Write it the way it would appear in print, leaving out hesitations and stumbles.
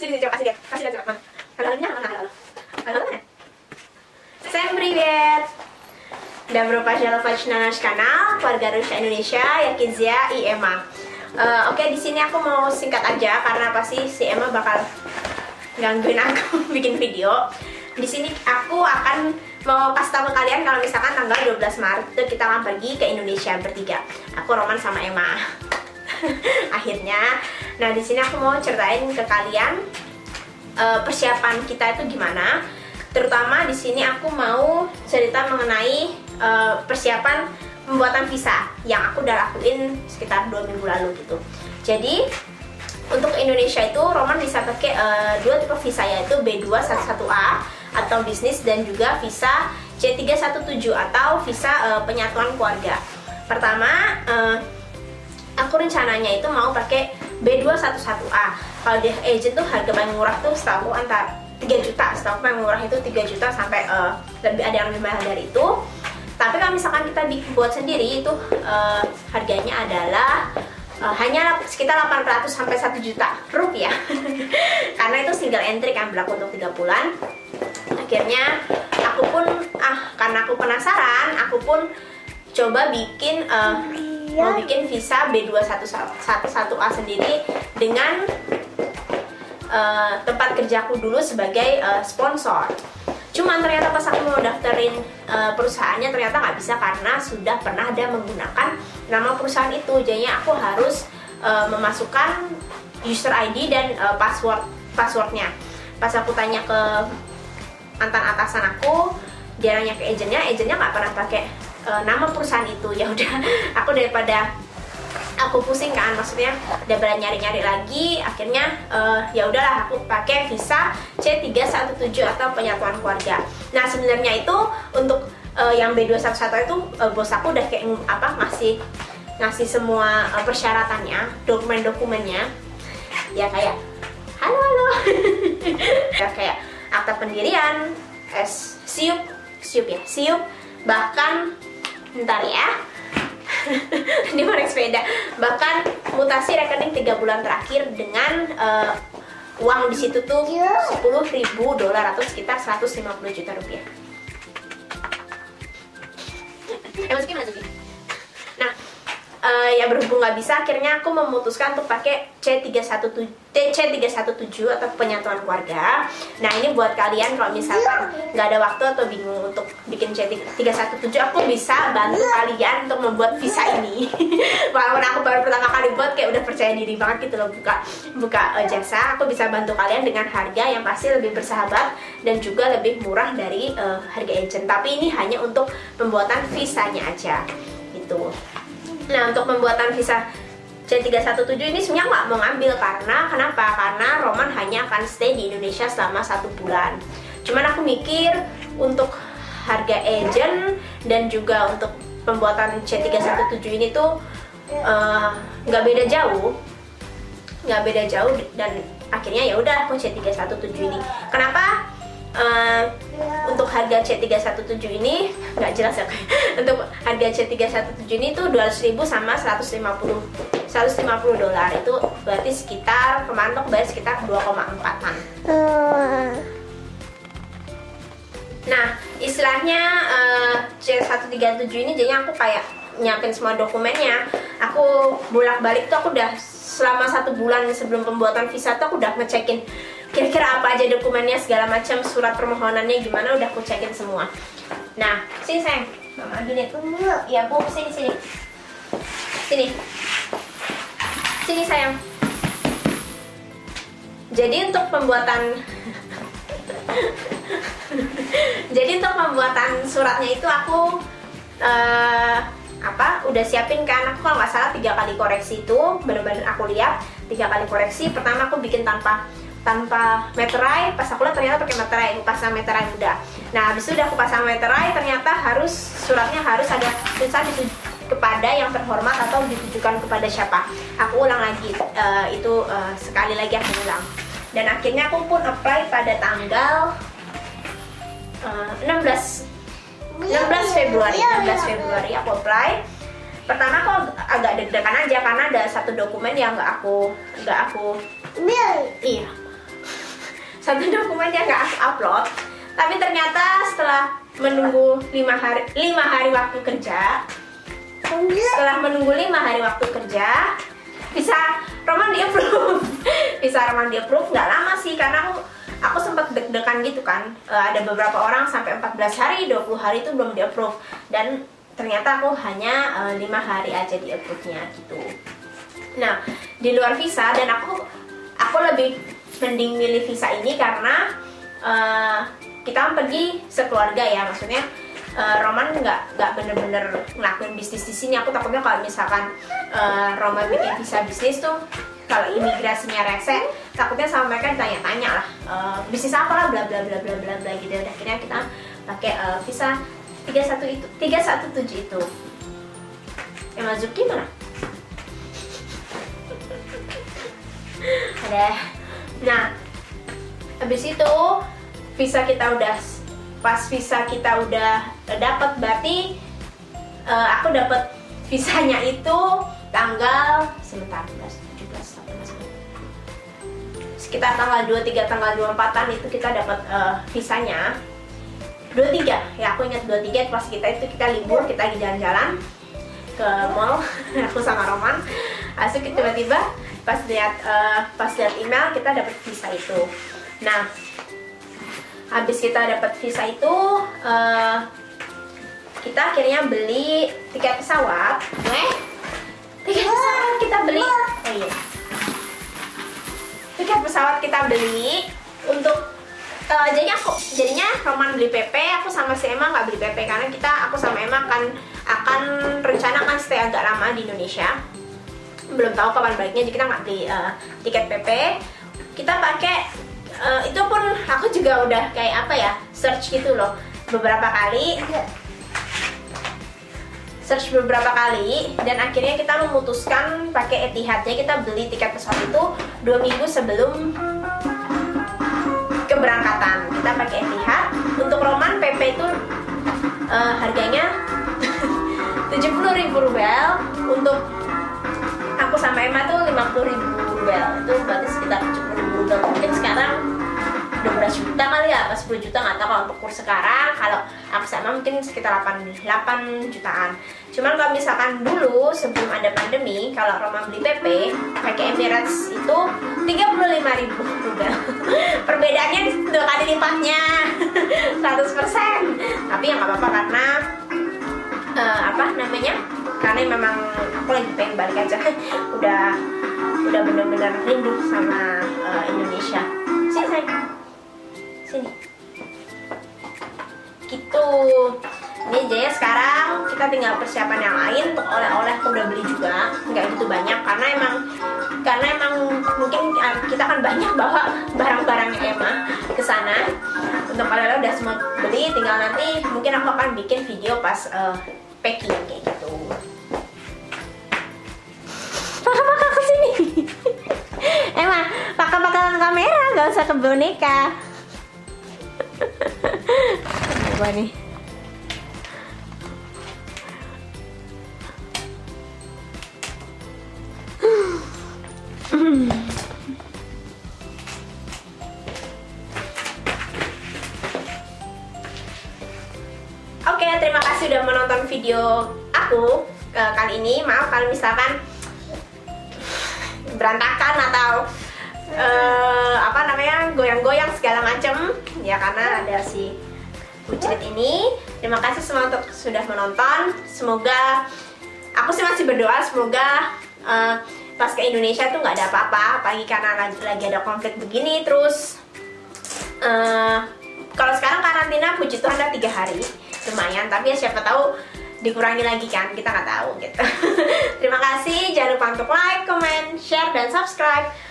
Sini, coba kasih lihat mana. Halo. Всем привет! Добро пожаловать на наш канal Keluarga Rusha Indonesia, ya Kizia, I Emma. Oke, di sini aku mau singkat aja karena pasti si Emma bakal gangguin aku bikin video. Di sini aku akan mau kasih tahu ke kalian kalau misalkan tanggal 12 Maret itu kita akan pergi ke Indonesia bertiga. Aku, Roman, sama Emma. Akhirnya, nah di sini aku mau ceritain ke kalian persiapan kita itu gimana. Terutama di sini aku mau cerita mengenai persiapan pembuatan visa yang aku udah lakuin sekitar 2 minggu lalu gitu. Jadi untuk Indonesia itu Roman bisa pakai 2 tipe visa, yaitu B211A atau bisnis dan juga visa C317 atau visa penyatuan keluarga. Pertama, aku rencananya itu mau pakai B211A. Kalau di agent tuh harga paling murah tuh setahu antara 3 juta, setahu paling murah itu 3 juta sampai lebih, ada yang lebih mahal dari itu. Tapi kalau misalkan kita buat sendiri itu harganya adalah hanya sekitar 800 sampai 1 juta rupiah. Karena itu single entry kan, berlaku untuk 3 bulan. Akhirnya aku pun karena aku penasaran, aku pun coba bikin mau bikin visa B211A sendiri dengan tempat kerjaku dulu sebagai sponsor. Cuman ternyata pas aku mau daftarin perusahaannya ternyata nggak bisa karena sudah pernah ada menggunakan nama perusahaan itu. Jadinya aku harus memasukkan user ID dan passwordnya. Pas aku tanya ke mantan atasan aku, dia nanya ke agennya nggak pernah pakai nama perusahaan itu. Ya udah, aku daripada aku pusing kan, maksudnya daripada nyari-nyari lagi, akhirnya ya udahlah aku pakai visa C317 atau penyatuan keluarga. Nah sebenarnya itu untuk yang B211 itu bos aku udah kayak ngasih semua persyaratannya, dokumen-dokumennya, ya kayak halo ya kayak akta pendirian, SIUP, bahkan bentar ya. Di mana sepeda, bahkan mutasi rekening 3 bulan terakhir dengan uang di situ tuh $10.000 atau sekitar 150 juta rupiah. Masukin. Nah, ya berhubung nggak bisa, akhirnya aku memutuskan untuk pakai C317 atau penyatuan keluarga. Nah ini buat kalian kalau misalkan nggak ada waktu atau bingung untuk bikin C317, aku bisa bantu kalian untuk membuat visa ini. Walaupun aku baru pertama kali buat, kayak udah percaya diri banget gitu loh buka jasa. Aku bisa bantu kalian dengan harga yang pasti lebih bersahabat dan juga lebih murah dari harga agent. Tapi ini hanya untuk pembuatan visanya aja gitu. Nah untuk pembuatan visa C317 ini sebenarnya nggak mau ngambil kenapa? Karena Roman hanya akan stay di Indonesia selama 1 bulan. Cuman aku mikir untuk harga agent dan juga untuk pembuatan C317 ini tuh nggak beda jauh, dan akhirnya ya udah aku C317 ini. Kenapa? Untuk harga C317 ini nggak jelas ya. Untuk harga C317 ini tuh 200.000 sama 150 dolar, itu berarti sekitar kemarin tuh bayar sekitar 2,4an. Nah istilahnya C137 ini jadinya aku kayak nyiapin semua dokumennya. Aku bolak-balik tuh aku udah selama 1 bulan sebelum pembuatan visa tuh aku udah ngecekin kira-kira apa aja dokumennya, segala macam, surat permohonannya gimana, udah aku cekin semua. Nah, sini sayang, mama ambilin. Ya bu, sini sayang. Jadi untuk pembuatan suratnya itu aku udah siapin kan. Aku kalau nggak salah 3 kali koreksi itu, bener-bener aku lihat 3 kali koreksi. Pertama aku bikin tanpa meterai, pas aku lihat ternyata pakai meterai, aku pasang meterai muda. Nah habis itu udah aku pasang meterai, ternyata suratnya harus ada tulisan kepada yang terhormat atau ditujukan kepada siapa. Aku ulang lagi, sekali lagi aku ulang. Dan akhirnya aku pun apply pada tanggal 16 Februari aku apply. Pertama aku agak deg-degan aja karena ada 1 dokumen yang nggak aku satu dokumen yang nggak aku upload. Tapi ternyata setelah menunggu 5 hari waktu kerja, setelah menunggu 5 hari waktu kerja, bisa Roman di approve. Bisa Roman di approve, nggak lama sih, karena aku sempat deg-degan gitu kan. Ada beberapa orang sampai 14 hari, 20 hari itu belum di approve, dan ternyata aku hanya 5 hari aja di approve-nya gitu. Nah, di luar visa, dan aku lebih mending milih visa ini karena kita pergi sekeluarga ya, maksudnya Roman nggak bener-bener ngelakuin bisnis di sini. Aku takutnya kalau misalkan Roman bikin visa bisnis tuh, kalau imigrasinya rese, takutnya sama mereka ditanya-tanya lah, bisnis apa lah, bla bla bla bla bla bla gitu. Akhirnya kita pakai visa 317 itu. Mazuki mana? Ada. Nah, habis itu pas visa kita udah dapat, berarti aku dapat visanya itu tanggal sekitar tanggal 23, tanggal 24-an itu kita dapat visanya. 23, ya aku ingat 23 pas kita libur, kita lagi jalan-jalan ke mall aku sama Roman. Asik, tiba-tiba pas lihat email kita dapat visa itu. Nah, habis kita dapat visa itu, kita akhirnya beli tiket pesawat. Tiket pesawat kita beli. Oh iya. Tiket pesawat kita beli untuk jadinya Roman beli PP, aku sama si Emma nggak beli PP karena aku sama Emma akan rencana stay agak lama di Indonesia. Belum tahu kapan baliknya, jadi kita nggak beli tiket PP. Kita pakai itu pun aku juga udah kayak apa ya, search gitu loh beberapa kali, dan akhirnya kita memutuskan pakai Etihad. Jadi kita beli tiket pesawat itu 2 minggu sebelum keberangkatan. Kita pakai Etihad. Untuk Roman PP itu harganya 70.000 rubel. Untuk aku sama Emma tuh 50.000 rubel. Itu berarti sekitar 70.000 rubel. Mungkin sekarang 12 juta kali ya, apa 10 juta, nggak tahu kalau untuk kurs sekarang. Kalau aku sama mungkin sekitar 8 jutaan. Cuman kalau misalkan dulu sebelum ada pandemi, kalau Roman beli PP pakai Emirates itu 35.000 rubel. Perbedaannya 2 kali lipatnya, 100%. Tapi ya nggak apa-apa karena karena memang aku lagi pengen balik aja. udah bener-bener rindu sama Indonesia. Sini sayang, sini gitu. Ini jadi sekarang kita tinggal persiapan yang lain. Untuk oleh-oleh aku udah beli juga, nggak gitu banyak karena emang mungkin kita kan banyak bawa barang-barangnya Emma ke sana. Untuk oleh-oleh udah semua beli, tinggal nanti mungkin aku akan bikin video pas packing kayak gitu. Pakai ke sini. Emma, pakai kamera, nggak usah ke boneka. Apa nih? Oke, terima kasih udah menonton video aku kali ini. Maaf kalau misalkan berantakan atau goyang-goyang segala macem ya, karena ada si bucrit ini. Terima kasih semua untuk sudah menonton. Semoga, aku sih masih berdoa semoga pas ke Indonesia tuh nggak ada apa-apa, apalagi karena lagi ada konflik begini. Terus kalau sekarang karantina puji Tuhan ada 3 hari, lumayan, tapi ya siapa tahu dikurangi lagi kan, kita nggak tahu gitu. Terima kasih, jangan lupa untuk like, comment, share, dan subscribe.